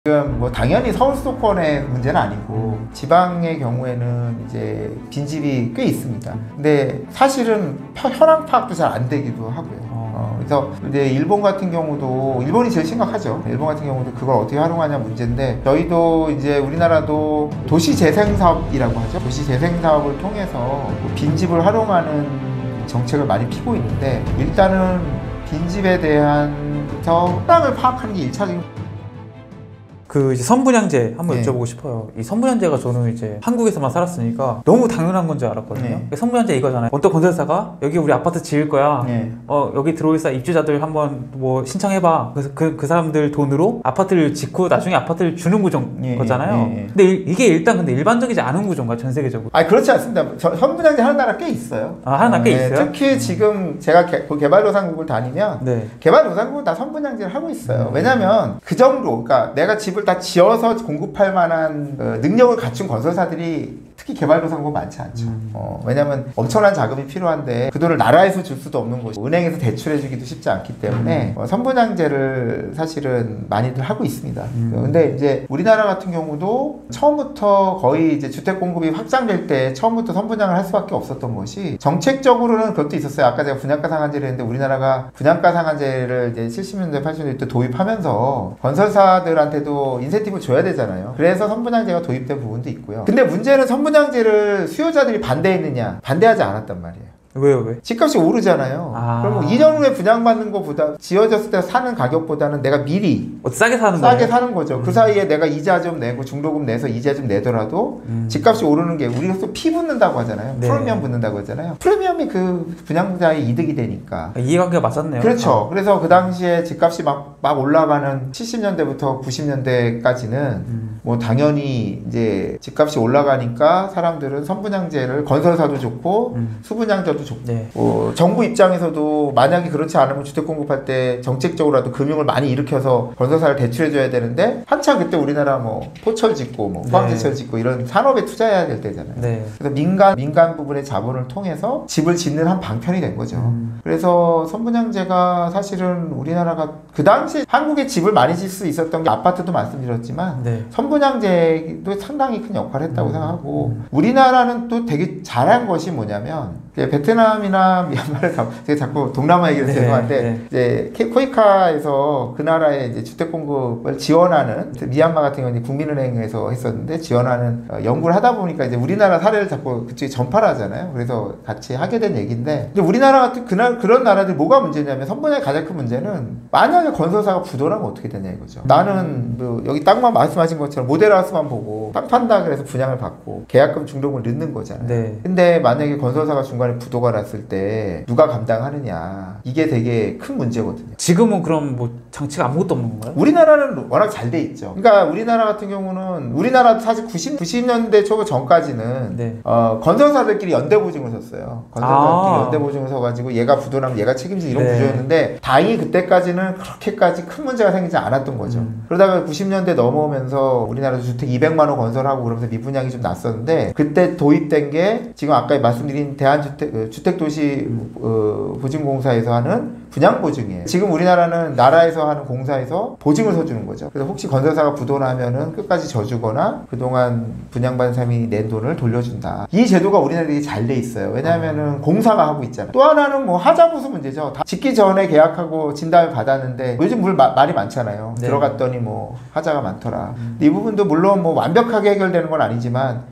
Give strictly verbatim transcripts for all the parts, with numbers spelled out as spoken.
지금 뭐 당연히 서울 수도권의 문제는 아니고 지방의 경우에는 이제 빈집이 꽤 있습니다. 근데 사실은 현황 파악도 잘 안 되기도 하고요. 어, 그래서 이제 일본 같은 경우도 일본이 제일 심각하죠. 일본 같은 경우도 그걸 어떻게 활용하냐 문제인데 저희도 이제 우리나라도 도시 재생 사업이라고 하죠. 도시 재생 사업을 통해서 빈집을 활용하는 정책을 많이 피고 있는데 일단은 빈집에 대한 현황을 파악하는 게 일차적인. 그 이제 선분양제 한번 네. 여쭤보고 싶어요. 이 선분양제가 저는 이제 한국에서만 살았으니까 너무 당연한 건 줄 알았거든요. 네. 선분양제 이거잖아요. 어떤 건설사가 여기 우리 아파트 지을 거야. 네. 어 여기 들어올 사 입주자들 한번 뭐 신청해봐. 그래서 그, 그 사람들 돈으로 아파트를 짓고 나중에 아파트를 주는 구조인 네. 거잖아요. 네. 네. 근데 이, 이게 일단 근데 일반적이지 않은 구조인가 전 세계적으로? 아 그렇지 않습니다. 선분양제 하는 나라 꽤 있어요. 아 하나 꽤 네, 있어요? 특히 지금 제가 개, 그 개발도상국을 다니면 네. 개발도상국은 다 선분양제를 하고 있어요. 왜냐하면 그 정도, 그러니까 내가 집을 다 지어서 공급할 만한 어, 능력을 갖춘 건설사들이 특히 개발도상국 많지 않죠. 음. 어, 왜냐하면 엄청난 자금이 필요한데 그 돈을 나라에서 줄 수도 없는 것이고 은행에서 대출해주기도 쉽지 않기 때문에 어, 선분양제를 사실은 많이들 하고 있습니다. 음. 근데 이제 우리나라 같은 경우도 처음부터 거의 이제 주택 공급이 확장될 때 처음부터 선분양을 할 수밖에 없었던 것이 정책적으로는 그것도 있었어요. 아까 제가 분양가 상한제를 했는데 우리나라가 분양가 상한제를 이제 칠십 년대, 팔십 년대 때 도입하면서 건설사들한테도 인센티브를 줘야 되잖아요. 그래서 선분양제가 도입된 부분도 있고요. 근데 문제는 선분양제를 수요자들이 반대했느냐? 반대하지 않았단 말이에요. 왜요 왜? 집값이 오르잖아요. 아. 그럼 뭐 이 년 후에 분양받는 것보다 지어졌을 때 사는 가격보다는 내가 미리 어, 싸게 사는 싸게 거예요? 사는 거죠. 음. 그 사이에 내가 이자 좀 내고 중도금 내서 이자 좀 내더라도 음. 집값이 오르는 게 우리가 또 피 붙는다고 하잖아요. 네. 프리미엄 붙는다고 하잖아요. 프리미엄이 그 분양자의 이득이 되니까. 아, 이해관계가 맞았네요. 그렇죠. 그래서 그 당시에 집값이 막, 막 올라가는 칠십 년대부터 구십 년대까지는 음. 뭐 당연히 이제 집값이 올라가니까 사람들은 선분양제를 건설사도 좋고 음. 수분양자도 좋고 네. 뭐 정부 입장에서도 만약에 그렇지 않으면 주택 공급할 때 정책적으로라도 금융을 많이 일으켜서 건설사를 대출해줘야 되는데 한참 그때 우리나라 뭐 포철 짓고 뭐 포항제철 짓고 이런 산업에 투자해야 될 때잖아요. 네. 그래서 민간 민간 부분의 자본을 통해서 집을 짓는 한 방편이 된 거죠. 음. 그래서 선분양제가 사실은 우리나라가 그 당시 한국에 집을 많이 질 수 있었던 게 아파트도 말씀드렸지만 네. 선분양제도 상당히 큰 역할을 했다고 음. 생각하고 우리나라는 또 되게 잘한 것이 뭐냐면 베트남이나 미얀마를 가, 제가 자꾸 동남아 얘기를 네, 죄송한데 네. 이제 코이카에서 그 나라의 이제 주택 공급을 지원하는 미얀마 같은 경우는 국민은행에서 했었는데 지원하는 어, 연구를 하다 보니까 이제 우리나라 사례를 자꾸 그쪽에 전파를 하잖아요. 그래서 같이 하게 된 얘기인데 근데 우리나라 같은 그날 그런 나라들이 뭐가 문제냐면 선분양의 가장 큰 문제는 만약에 건설사가 부도나면 어떻게 되냐 이거죠. 나는 뭐 여기 땅만 말씀하신 것처럼 모델하우스만 보고 땅 판다 그래서 분양을 받고 계약금 중도금을 넣는 거잖아요. 네. 근데 만약에 건설사가 중간에 부도가 났을 때 누가 감당하느냐 이게 되게 큰 문제거든요. 지금은 그럼 뭐 장치가 아무것도 없는 건가요? 우리나라는 워낙 잘 돼 있죠. 그러니까 우리나라 같은 경우는 우리나라도 사실 구십, 구십 년대 초 전까지는 네. 어, 건설사들끼리 연대 보증을 섰어요. 건설사들끼리 아. 연대 보증을 서가지고 얘가 부도나면 얘가 책임지 이런 네. 구조였는데 다행히 그때까지는 그렇게까지 큰 문제가 생기지 않았던 거죠. 음. 그러다가 구십 년대 넘어오면서 우리나라도 주택 이백만 호 건설하고 그러면서 미분양이 좀 났었는데 그때 도입된 게 지금 아까 말씀드린 대한주택 주택도시 음. 어, 보증공사에서 하는 분양보증이에요. 지금 우리나라는 나라에서 하는 공사에서 보증을 서주는 거죠. 그래서 혹시 건설사가 부도나면은 끝까지 져주거나 그동안 분양받은 사람이 낸 돈을 돌려준다. 이 제도가 우리나라에 되게 잘 돼 있어요. 왜냐하면은 공사가 하고 있잖아요. 또 하나는 뭐 하자보수 문제죠. 다 짓기 전에 계약하고 진단을 받았는데 요즘 물 마, 말이 많잖아요. 네. 들어갔더니 뭐 하자가 많더라. 근데 이 부분도 물론 뭐 완벽하게 해결되는 건 아니지만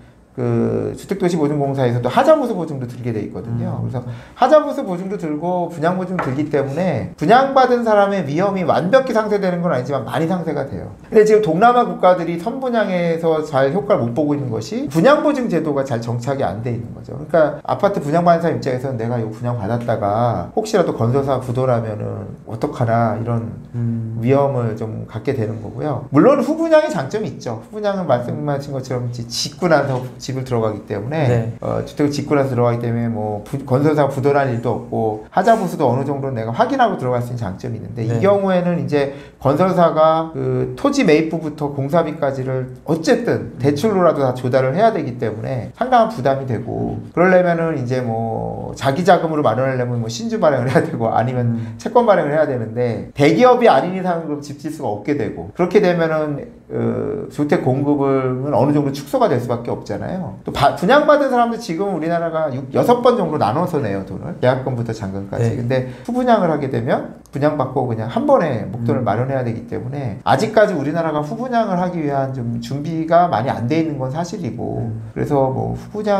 그 주택도시보증공사에서도 하자보수 보증도 들게 돼 있거든요. 음. 그래서 하자보수 보증도 들고 분양보증 들기 때문에 분양받은 사람의 위험이 완벽히 상쇄되는 건 아니지만 많이 상쇄가 돼요. 근데 지금 동남아 국가들이 선분양에서 잘 효과를 못 보고 있는 것이 분양보증 제도가 잘 정착이 안 돼 있는 거죠. 그러니까 아파트 분양받는 사람 입장에서는 내가 이거 분양받았다가 혹시라도 건설사 부도라면은 어떡하나 이런 음. 위험을 좀 갖게 되는 거고요. 물론 후분양의 장점이 있죠. 후분양은 말씀하신 것처럼 짓고 나서 집을 들어가기 때문에 네. 어, 주택을 짓고 나서 들어가기 때문에 뭐 부, 건설사가 부도날 일도 없고 하자보수도 어느 정도 내가 확인하고 들어갈 수 있는 장점이 있는데 네. 이 경우에는 이제 건설사가 그 토지 매입부부터 공사비까지를 어쨌든 대출로라도 다 조달을 해야 되기 때문에 상당한 부담이 되고 그러려면은 이제 뭐 자기 자금으로 마련하려면 뭐 신주 발행을 해야 되고 아니면 음. 채권 발행을 해야 되는데 대기업이 아닌 이상은 그럼 집 질 수가 없게 되고 그렇게 되면은 어, 주택 공급은 어느 정도 축소가 될 수밖에 없잖아요. 또 바, 분양받은 사람들 지금 우리나라가 여섯 번 정도 나눠서 내요, 돈을. 계약금부터 잔금까지. 네. 근데 후분양을 하게 되면 분양받고 그냥 한 번에 목돈을 음. 마련해야 되기 때문에 아직까지 우리나라가 후분양을 하기 위한 좀 준비가 많이 안 돼 있는 건 사실이고 음. 그래서 뭐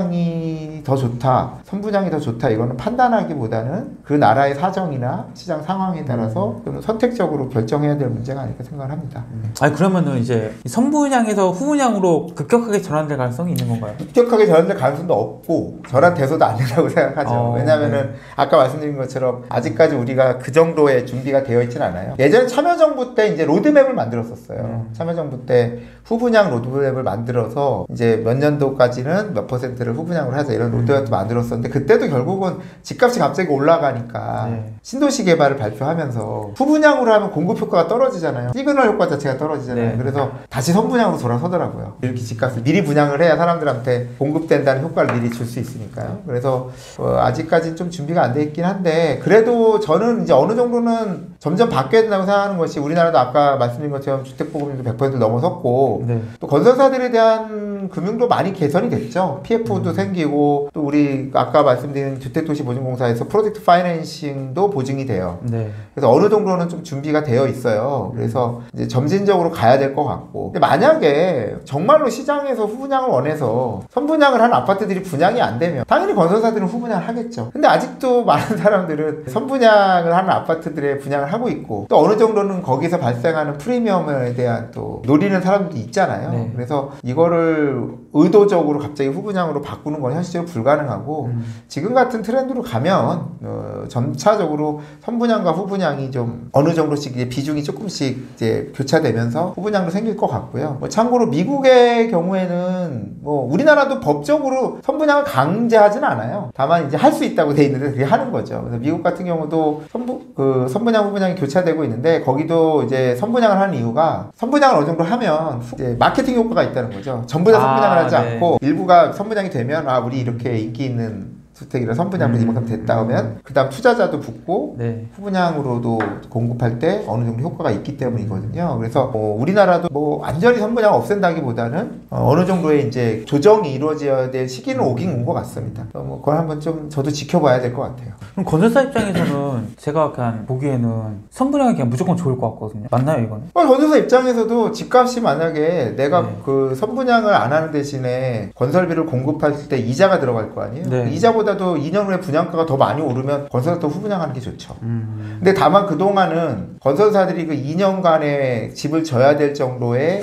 후분양이 더 좋다, 선분양이 더 좋다 이거는 판단하기보다는 그 나라의 사정이나 시장 상황에 따라서 좀 선택적으로 결정해야 될 문제가 아닐까 생각을 합니다. 음. 아니 그러면은 이제 선분양에서 후분양으로 급격하게 전환될 가능성이 있는 건가요? 급격하게 전환될 가능성도 없고 전환돼서도 안 된다고 생각하죠. 어, 왜냐하면은 네. 아까 말씀드린 것처럼 아직까지 우리가 그 정도의 준비가 되어 있지는 않아요. 예전에 참여정부 때 이제 로드맵을 만들었었어요. 음. 참여정부 때 후분양 로드맵을 만들어서 이제 몇 년도까지는 몇 퍼센트를 후분양을 하자 이런 로드맵도 만들었었는데 그때도 결국은 집값이 갑자기 올라가니까 네. 신도시 개발을 발표하면서 후분양으로 하면 공급 효과가 떨어지잖아요. 시그널 효과 자체가 떨어지잖아요. 네. 그래서 다시 선분양으로 돌아서더라고요. 이렇게 집값을 미리 분양을 해야 사람들한테 공급된다는 효과를 미리 줄 수 있으니까요. 그래서 어, 아직까지는 좀 준비가 안 돼 있긴 한데 그래도 저는 이제 어느 정도는 점점 바뀌어야 된다고 생각하는 것이 우리나라도 아까 말씀드린 것처럼 주택보급률도 백 퍼센트 넘어섰고 네. 또 건설사들에 대한 금융도 많이 개선이 됐죠. 피에프도 음. 생기고 또 우리 아까 말씀드린 주택도시보증공사에서 프로젝트 파이낸싱도 보증이 돼요. 네. 그래서 어느 정도는 좀 준비가 되어 있어요. 그래서 이제 점진적으로 가야 될 것 같고 근데 만약에 정말로 시장에서 후분양을 원해서 선분양을 하는 아파트들이 분양이 안 되면 당연히 건설사들은 후분양을 하겠죠. 근데 아직도 많은 사람들은 선분양을 하는 아파트들의 분양을 하고 있고 또 어느 정도는 거기서 발생하는 프리미엄에 대한 또 노리는 사람들도 있잖아요. 네. 그래서 이거를 의도적으로 갑자기 후분양으로 바꾸는 건 현실적으로 불가능하고 음. 지금 같은 트렌드로 가면 어, 점차적으로 선분양과 후분양이 좀 어느 정도씩 이제 비중이 조금씩 이제 교차되면서 후분양도 생길 것 같고요. 뭐 참고로 미국의 경우에는 뭐 우리나라도 법적으로 선분양을 강제하지는 않아요. 다만 이제 할 수 있다고 돼 있는데 그게 하는 거죠. 그래서 미국 같은 경우도 선부, 그 선분양 후분양이 교차되고 있는데 거기도 이제 선분양을 하는 이유가 선분양을 어느 정도 하면 이제 마케팅 효과가 있다는 거죠. 전부 다 선분양을 아, 하지 네. 않고 일부가 선분양이 되면 아 우리 이렇게 인기 있는 주택이라 선분양으로 음. 이만큼 됐다 하면 그 다음 투자자도 붙고 네. 후분양으로도 공급할 때 어느 정도 효과가 있기 때문이거든요. 그래서 뭐 우리나라도 뭐 완전히 선분양 없앤다기보다는 어 어느 정도의 이제 조정이 이루어져야 될 시기는 오긴 온 것 같습니다. 뭐 그걸 한번 좀 저도 지켜봐야 될 것 같아요. 그럼 건설사 입장에서는 제가 그냥 보기에는 선분양이 그냥 무조건 좋을 것 같거든요. 맞나요 이거는? 어, 건설사 입장에서도 집값이 만약에 내가 네. 그 선분양을 안 하는 대신에 건설비를 공급할 때 이자가 들어갈 거 아니에요? 네. 이자보다 도 이 년 후에 분양가가 더 많이 오르면 건설사도 후분양하는 게 좋죠. 음. 근데 다만 그동안은 건설사들이 그 이 년간의 집을 져야 될 정도의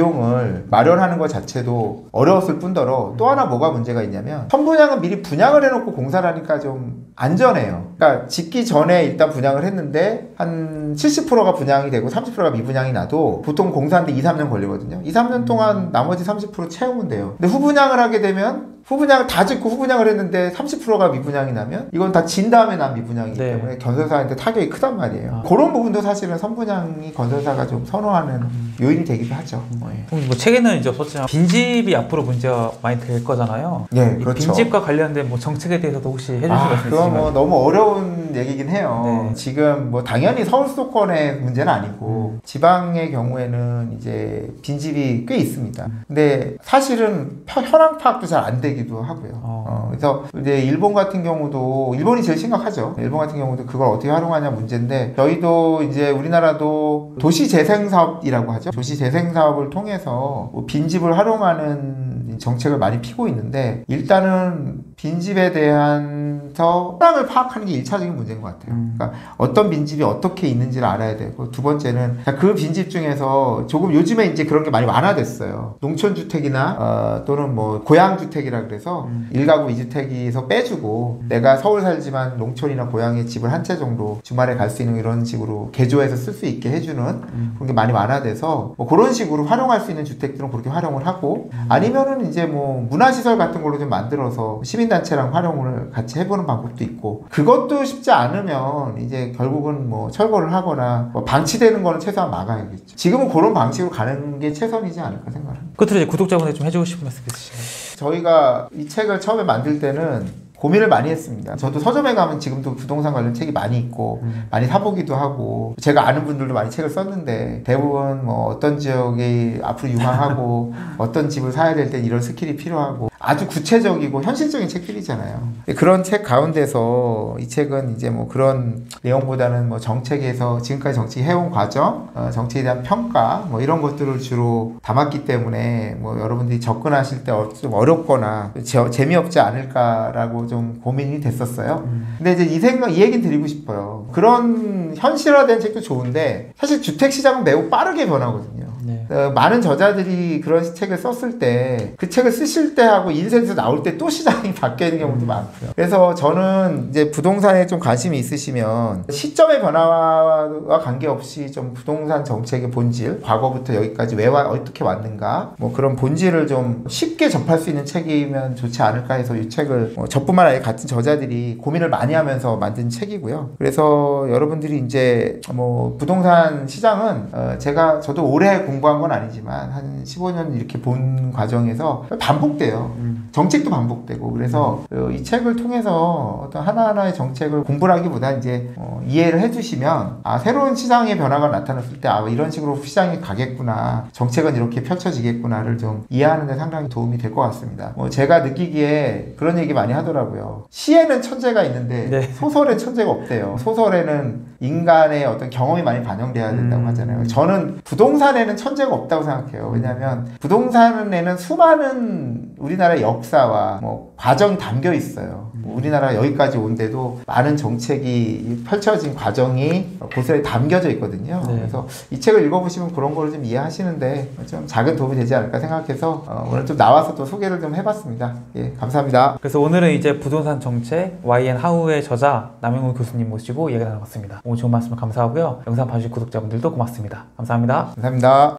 비용을 마련하는 것 자체도 어려웠을 뿐더러 또 하나 뭐가 문제가 있냐면 선분양은 미리 분양을 해놓고 공사를 하니까 좀 안전해요. 그러니까 짓기 전에 일단 분양을 했는데 한 칠십 퍼센트가 분양이 되고 삼십 퍼센트가 미분양이 나도 보통 공사하는데 이, 삼 년 걸리거든요. 이, 삼 년 동안 나머지 삼십 퍼센트 채우면 돼요. 근데 후분양을 하게 되면 후분양을 다 짓고 후분양을 했는데 삼십 퍼센트가 미분양이 나면 이건 다 진 다음에 난 미분양이기 네. 때문에 건설사한테 타격이 크단 말이에요. 아. 그런 부분도 사실은 선분양이 건설사가 좀 선호하는 음. 요인이 되기도 하죠. 음. 네. 뭐 책에는 이제 없었지만 빈집이 앞으로 문제가 많이 될 거잖아요. 네, 그렇죠. 빈집과 관련된 뭐 정책에 대해서도 혹시 해주실 수 아, 있으면. 그건 뭐 너무 어려운 얘기긴 해요. 네. 지금 뭐 당연히 서울 수도권의 문제는 아니고 음. 지방의 경우에는 이제 빈집이 꽤 있습니다. 음. 근데 사실은 현황 파악도 잘 안 되기도 하고요. 어. 어, 그래서 이제 일본 같은 경우도 일본이 제일 심각하죠. 일본 같은 경우도 그걸 어떻게 활용하냐 문제인데 저희도 이제 우리나라도 도시재생사업이라고 하죠. 도시재생사업을 통해서 빈집을 활용하는 정책을 많이 피고 있는데 일단은 빈집에 대한 현황을 파악하는 게 일차적인 문제인 것 같아요. 음. 그러니까 어떤 빈집이 어떻게 있는지를 알아야 되고 두 번째는 그 빈집 중에서 조금 요즘에 이제 그런 게 많이 완화됐어요. 농촌주택이나 어, 또는 뭐 고향주택이라 그래서 음. 일 가구 이 주택에서 빼주고 음. 내가 서울 살지만 농촌이나 고향에 집을 한 채 정도 주말에 갈 수 있는 이런 식으로 개조해서 쓸 수 있게 해주는 음. 그런 게 많이 완화돼서 뭐 그런 식으로 활용할 수 있는 주택들은 그렇게 활용을 하고 음. 아니면은 이제 뭐 문화시설 같은 걸로 좀 만들어서 시민단체랑 활용을 같이 해보는 방법도 있고 그것도 쉽지 않으면 이제 결국은 뭐 철거를 하거나 뭐 방치되는 거는 최소한 막아야겠죠. 지금은 그런 방식으로 가는 게 최선이지 않을까 생각합니다. 끝으로 이제 구독자분들 좀 해주고 싶은 말씀 있으신가요? 저희가 이 책을 처음에 만들 때는 고민을 많이 했습니다. 저도 서점에 가면 지금도 부동산 관련 책이 많이 있고 음. 많이 사보기도 하고 제가 아는 분들도 많이 책을 썼는데 대부분 뭐 어떤 지역이 앞으로 유망하고 어떤 집을 사야 될 때 이런 스킬이 필요하고 아주 구체적이고 현실적인 책들이잖아요. 그런 책 가운데서 이 책은 이제 뭐 그런 내용보다는 뭐 정책에서 지금까지 정치 해온 과정, 어, 정치에 대한 평가 뭐 이런 것들을 주로 담았기 때문에 뭐 여러분들이 접근하실 때 좀 어렵거나 제, 재미없지 않을까라고 좀 고민이 됐었어요. 음. 근데 이제 이 생각, 이 얘기는 드리고 싶어요. 그런 현실화된 책도 좋은데 사실 주택 시장은 매우 빠르게 변하거든요. 네. 어, 많은 저자들이 그런 책을 썼을 때 그 책을 쓰실 때 하고 인쇄에서 나올 때 또 시장이 바뀌는 경우도 음. 많고요. 그래서 저는 이제 부동산에 좀 관심이 있으시면 시점의 변화와 관계없이 좀 부동산 정책의 본질, 과거부터 여기까지 왜 와, 어떻게 왔는가 뭐 그런 본질을 좀 쉽게 접할 수 있는 책이면 좋지 않을까 해서 이 책을 뭐 저뿐만 아니라 같은 저자들이 고민을 많이 하면서 만든 책이고요. 그래서 여러분들이 이제 뭐 부동산 시장은 어 제가 저도 오래 공부한 건 아니지만 한 십오 년 이렇게 본 과정에서 반복돼요. 음. 정책도 반복되고 그래서 음. 이 책을 통해서 어떤 하나하나의 정책을 공부하기보다 이제 어 이해를 해주시면 아 새로운 시장의 변화가 나타났을 때 아 이런 식으로 시장이 가겠구나 정책은 이렇게 펼쳐지겠구나를 좀 이해하는 데 상당히 도움이 될 것 같습니다. 뭐 제가 느끼기에 그런 얘기 많이 하더라고요. 시에는 천재가 있는데 네. 소설에 천재가 없대요. 소설에는 인간의 어떤 경험이 많이 반영돼야 된다고 음. 하잖아요. 저는 부동산에는 천재가 없다고 생각해요. 왜냐하면 부동산에는 수많은 우리나라의 역사와 뭐 과정이 담겨 있어요. 음. 우리나라가 여기까지 온데도 많은 정책이 펼쳐진 과정이 고스란히 담겨져 있거든요. 네. 그래서 이 책을 읽어보시면 그런 걸 좀 이해하시는데 좀 작은 도움이 되지 않을까 생각해서 어, 오늘 좀 나와서 또 소개를 좀 해봤습니다. 예, 감사합니다. 그래서 오늘은 이제 부동산 정책 와이 앤 하우의 저자 남영훈 교수님 모시고 얘기 나눠봤습니다. 오늘 좋은 말씀 감사하고요. 영상 봐주신 구독자분들도 고맙습니다. 감사합니다. 감사합니다.